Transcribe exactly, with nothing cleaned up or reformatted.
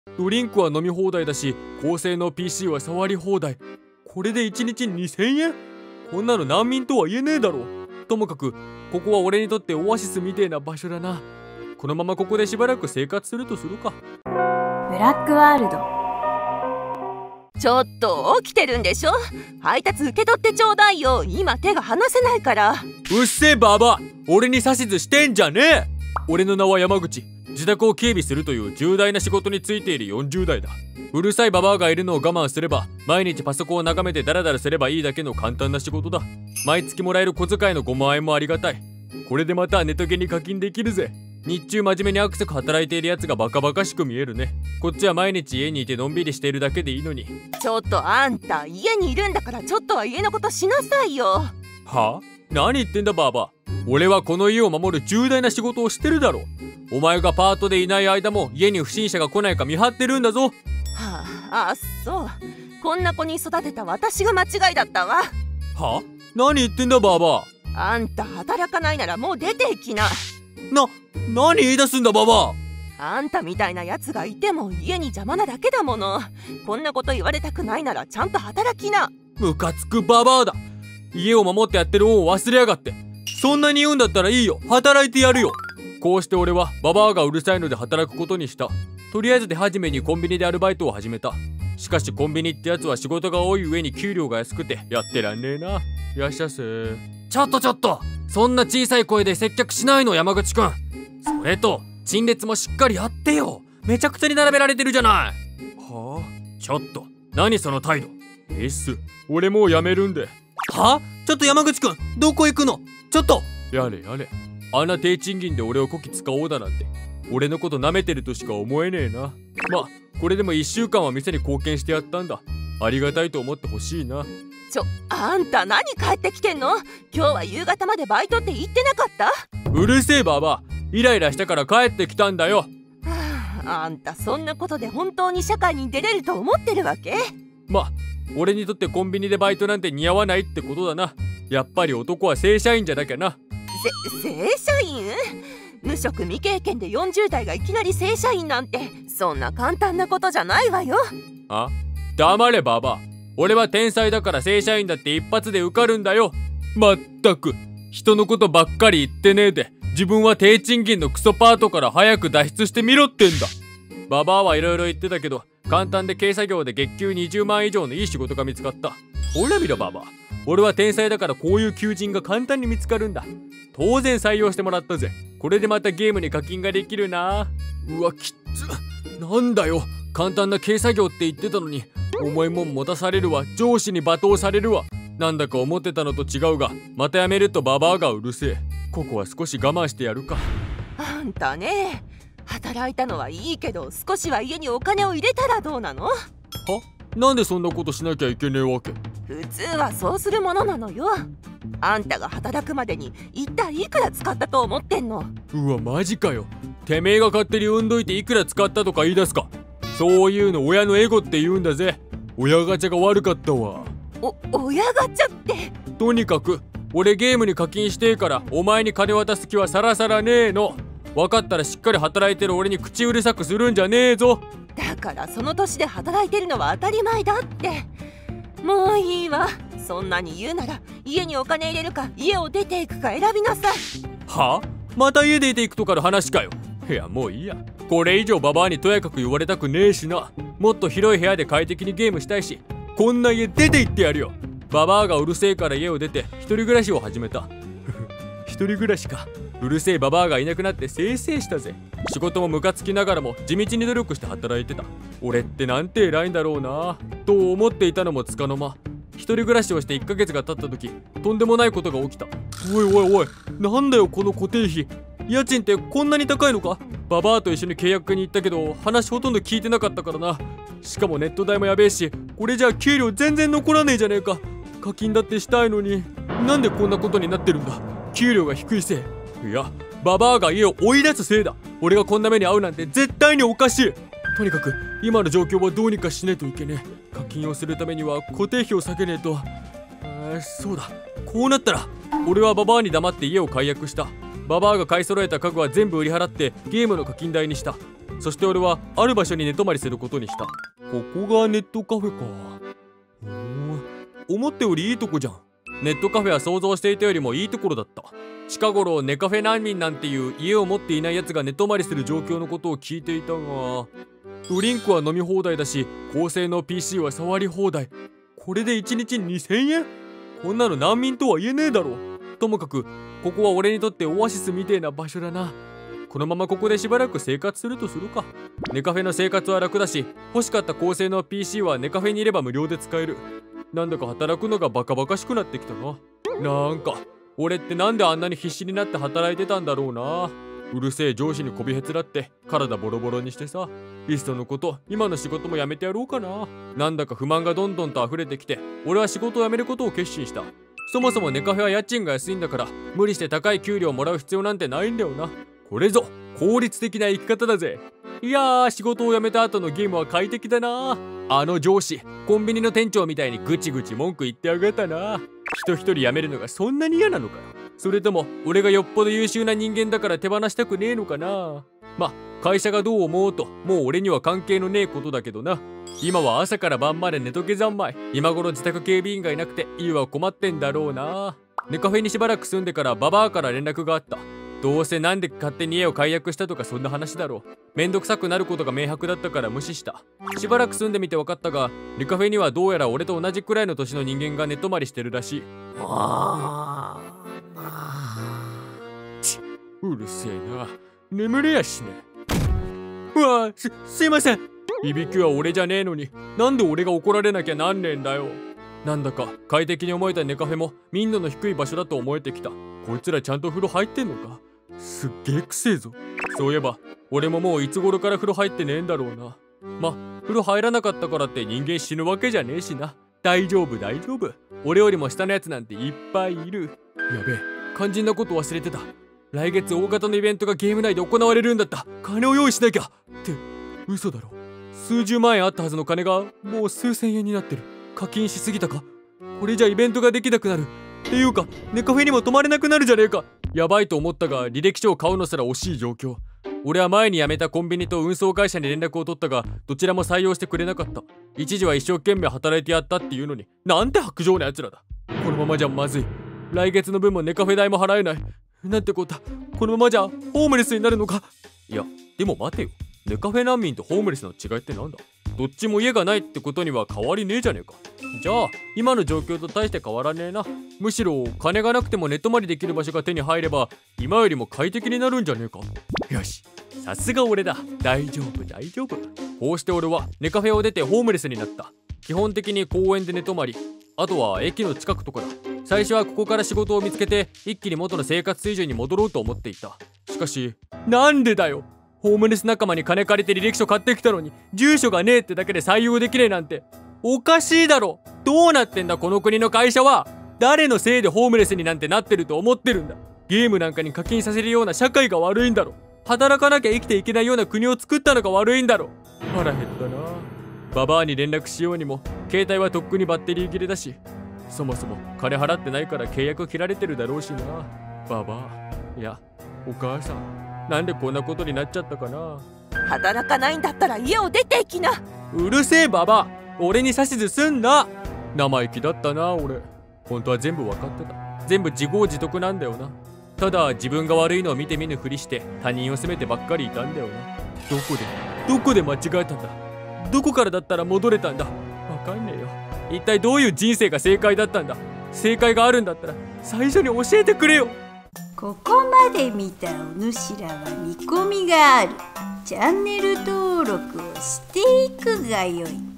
ドリンクは飲み放題だし、高性能 ピーシー は触り放題。これでいちにちにせんえん？こんなの難民とは言えねえだろ。ともかくここは俺にとってオアシスみてえな場所だな。このままここでしばらく生活するとするか。 ブラックワールド。 ちょっと起きてるんでしょ。配達受け取ってちょうだいよ。今手が離せないから。 うっせえババア、俺に指図してんじゃねえ。俺の名は山口。自宅を警備するという重大な仕事についているよんじゅうだいだ。うるさいババアがいるのを我慢すれば、毎日パソコンを眺めてダラダラすればいいだけの簡単な仕事だ。毎月もらえる小遣いのごまんえんもありがたい。これでまたネトゲに課金できるぜ。日中真面目にアクセク働いているやつがバカバカしく見えるね。こっちは毎日家にいてのんびりしているだけでいいのに。 ちょっとあんた、家にいるんだからちょっとは家のことしなさいよ。 はあ？何言ってんだババア。俺はこの家を守る重大な仕事をしてるだろ。お前がパートでいない間も家に不審者が来ないか見張ってるんだぞ。 はあ、あ、そう。こんな子に育てた私が間違いだったわ。 はあ？何言ってんだババア。あんた働かないならもう出ていきな。 な、何言い出すんだババア。あんたみたいなやつがいても家に邪魔なだけだもの。こんなこと言われたくないならちゃんと働きな。 ムカつくババアだ。家を守ってやってる恩を忘れやがって。そんなに言うんだったらいいよ、働いてやるよ。こうして俺はババアがうるさいので働くことにした。とりあえず手始めにコンビニでアルバイトを始めた。しかしコンビニってやつは仕事が多い上に給料が安くてやってらんねえな。いらっしゃせ。ちょっとちょっと、そんな小さい声で接客しないの山口くん。それと陳列もしっかりやってよ。めちゃくちゃに並べられてるじゃない。はあ？ちょっと何その態度。えっす、俺もうやめるんで。はあ？ちょっと山口くん、どこ行くの？ちょっとやれやれ。あんな低賃金で俺をこき使おうだなんて、俺のこと舐めてるとしか思えねえな。まあこれでもいっしゅうかんは店に貢献してやったんだ。ありがたいと思ってほしいな。 ちょ、あんた何帰ってきてんの？今日は夕方までバイトって言ってなかった？ うるせえババア、イライラしたから帰ってきたんだよ。 はあ、あんたそんなことで本当に社会に出れると思ってるわけ？ まあ俺にとってコンビニでバイトなんて似合わないってことだな。やっぱり男は正社員じゃなきゃな。 せ、正社員？無職未経験でよんじゅうだいがいきなり正社員なんてそんな簡単なことじゃないわよ。 あ？黙れババア。俺は天才だから正社員だって一発で受かるんだよ。まったく人のことばっかり言ってねえで、自分は低賃金のクソパートから早く脱出してみろってんだ。ババアはいろいろ言ってたけど、簡単で軽作業で月給にじゅうまん以上のいい仕事が見つかった。ほら見ろババア、俺は天才だからこういう求人が簡単に見つかるんだ。当然採用してもらったぜ。これでまたゲームに課金ができるな。うわきっつ。なんだよ、簡単な軽作業って言ってたのに重いもん持たされるわ。上司に罵倒されるわ。なんだか思ってたのと違うが、またやめるとババアがうるせえ。ここは少し我慢してやるか。 あんたね、働いたのはいいけど少しは家にお金を入れたらどうなの？は？ なんでそんなことしなきゃいけねえわけ？ 普通はそうするものなのよ。あんたが働くまでに一体いくら使ったと思ってんの？ うわマジかよ。てめえが勝手に産んどいていくら使ったとか言い出すか。そういうの親のエゴって言うんだぜ。親ガチャが悪かったわ。 お、親ガチャって？ とにかく俺ゲームに課金してえからお前に金渡す気はさらさらねえの。分かったらしっかり働いてる俺に口うるさくするんじゃねえぞ。 だからその年で働いてるのは当たり前だって。もういいわ。そんなに言うなら家にお金入れるか家を出ていくか選びなさい。 はあ？また家出ていくとかの話かよ。いやもういいや。これ以上ババアにとやかく言われたくねえしな。もっと広い部屋で快適にゲームしたいし、こんな家出て行ってやるよ。ババアがうるせえから家を出て一人暮らしを始めた。一人暮らしか。うるせえババアがいなくなってせいせいしたぜ。仕事もムカつきながらも地道に努力して働いてた。俺ってなんて偉いんだろうなと思っていたのもつかの間、一人暮らしをしていっかげつが経った時、とんでもないことが起きた。おいおいおい、なんだよこの固定費。家賃ってこんなに高いのか？ババアと一緒に契約に行ったけど話ほとんど聞いてなかったからな。しかもネット代もやべえし、これじゃ給料全然残らねえじゃねえか。課金だってしたいのに、なんでこんなことになってるんだ。給料が低いせい。いやババアが家を追い出すせいだ。俺がこんな目に遭うなんて絶対におかしい。とにかく今の状況はどうにかしねえといけねえ。課金をするためには固定費を下げねえと。あーそうだ、こうなったら俺はババアに黙って家を解約した。ババアが買い揃えた家具は全部売り払ってゲームの課金代にした。 そして俺はある場所に寝泊まりすることにした。ここがネットカフェか。おー、思ったよりいいとこじゃん。ネットカフェは想像していたよりもいいところだった。近頃ネカフェ難民なんていう家を持っていないやつが寝泊まりする状況のことを聞いていたが、ドリンクは飲み放題だし、高性能 ピーシー は触り放題。これでいちにちにせんえん？こんなの難民とは言えねえだろ。ともかくここは俺にとってオアシスみてえな場所だな。このままここでしばらく生活するとするか。ネカフェの生活は楽だし、欲しかった高性能 ピーシー はネカフェにいれば無料で使える。なんだか働くのがバカバカしくなってきたな。なんか俺ってなんであんなに必死になって働いてたんだろうな。うるせえ上司にこびへつらって体ボロボロにしてさ、いっそのこと今の仕事も辞めてやろうかな。なんだか不満がどんどんと溢れてきて、俺は仕事を辞めることを決心した。そもそもネカフェは家賃が安いんだから、無理して高い給料をもらう必要なんてないんだよな。これぞ効率的な生き方だぜ。いやー、仕事を辞めた後のゲームは快適だな。あの上司、コンビニの店長みたいにぐちぐち文句言ってやがったな。人一人辞めるのがそんなに嫌なのかよ。それとも俺がよっぽど優秀な人間だから手放したくねえのかな。ま、会社がどう思おうともう俺には関係のねえことだけどな。今は朝から晩まで寝とけ三昧。今頃自宅警備員がいなくて家は困ってんだろうな。ネカフェにしばらく住んでからババアから連絡があった。どうせなんで勝手に家を解約したとかそんな話だろう。めんどくさくなることが明白だったから無視した。しばらく住んでみて分かったが、ネカフェにはどうやら俺と同じくらいの年の人間が寝泊まりしてるらしい。ちっ、うるせえな。眠れやしね。うわ、す、すいません。いびきは俺じゃねえのに、なんで俺が怒られなきゃなんねえんだよ。なんだか快適に思えたネカフェも民度の低い場所だと思えてきた。こいつらちゃんと風呂入ってんのか。すっげえくせえぞ。そういえば俺ももういつ頃から風呂入ってねえんだろうな。ま、風呂入らなかったからって人間死ぬわけじゃねえしな。大丈夫大丈夫。俺よりも下のやつなんていっぱいいる。やべえ、肝心なこと忘れてた。来月大型のイベントがゲーム内で行われるんだった。金を用意しなきゃって嘘だろ。数十万円あったはずの金がもう数千円になってる。課金しすぎたか。これじゃイベントができなくなる。っていうかネカフェにも泊まれなくなるじゃねえか。やばいと思ったが履歴書を買うのすら惜しい状況。俺は前に辞めたコンビニと運送会社に連絡を取ったが、どちらも採用してくれなかった。一時は一生懸命働いてやったっていうのに、なんて薄情なやつらだ。このままじゃまずい。来月の分もネカフェ代も払えない。なんてこった。このままじゃホームレスになるのか。いやでも待てよ、ネカフェ難民とホームレスの違いってなんだ。どっちも家がないってことには変わりねえじゃねえか。じゃあ今の状況と大して変わらねえな。むしろ金がなくても寝泊まりできる場所が手に入れば今よりも快適になるんじゃねえか。よし、さすが俺だ。大丈夫大丈夫。こうして俺はネカフェを出てホームレスになった。基本的に公園で寝泊まり、あとは駅の近くとかだ。最初はここから仕事を見つけて一気に元の生活水準に戻ろうと思っていた。しかしなんでだよ。ホームレス仲間に金借りて履歴書買ってきたのに住所がねえってだけで採用できねえなんておかしいだろ。どうなってんだこの国の会社は。誰のせいでホームレスになんてなってると思ってるんだ。ゲームなんかに課金させるような社会が悪いんだろ。働かなきゃ生きていけないような国を作ったのが悪いんだろ。腹減ったな。ババアに連絡しようにも携帯はとっくにバッテリー切れだし、そもそも金払ってないから契約切られてるだろうしな。ババア、いやお母さん、なんでこんなことになっちゃったかな。 働かないんだったら家を出ていきな。 うるせえババア、俺に指図すんな。生意気だったな俺。本当は全部分かってた。全部自業自得なんだよな。ただ自分が悪いのを見て見ぬふりして他人を責めてばっかりいたんだよな。どこでどこで間違えたんだ。どこからだったら戻れたんだ。分かんねえよ。一体どういう人生が正解だったんだ。正解があるんだったら最初に教えてくれよ。 ここまで見たお主らは見込みがある。チャンネル登録をしていくがよい。